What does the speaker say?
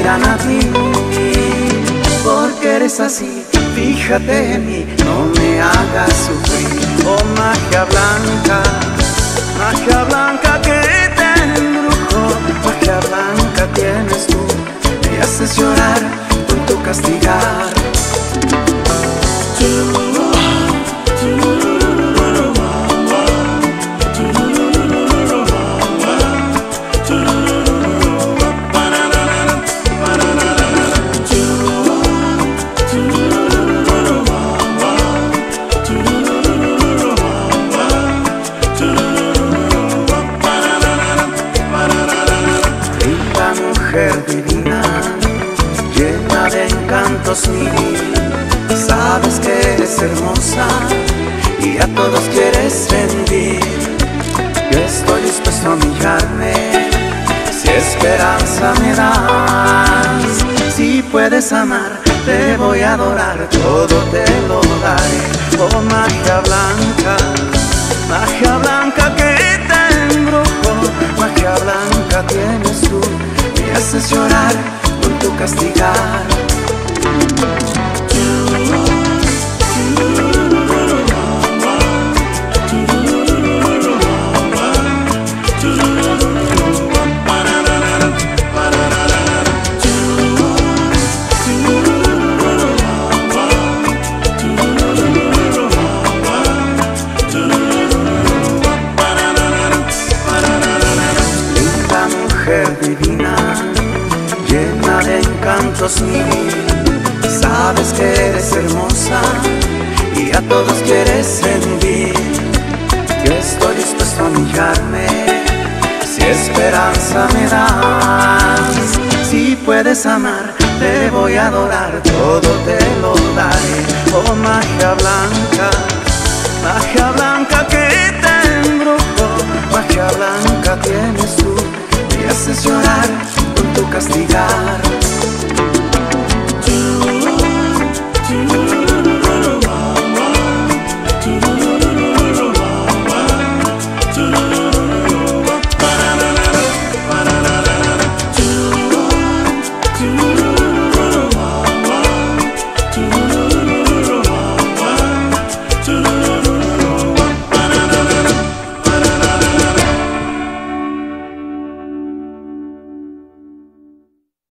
llegan a ti, porque eres así. Fíjate en mí, no me hagas sufrir. Oh magia blanca que te embrujo, magia blanca tienes tú, me haces llorar con tu castigar. Mujer divina, llena de encantos mil, sabes que eres hermosa y a todos quieres rendir. Yo estoy dispuesto a humillarme, si esperanza me das. Si puedes amar, te voy a adorar, todo te lo daré. Oh magia blanca que te embrujo, magia blanca tienes tú, me haces llorar con tu castigar. Linda mujer divina, llena de encantos mil, sabes que eres hermosa y a todos quieres rendir. Yo estoy dispuesto a humillarme, si esperanza me das. Si puedes amar, te voy a adorar, todo te lo daré. Oh magia blanca que te embrujo, magia blanca tienes tú, me haces llorar con tu castigar.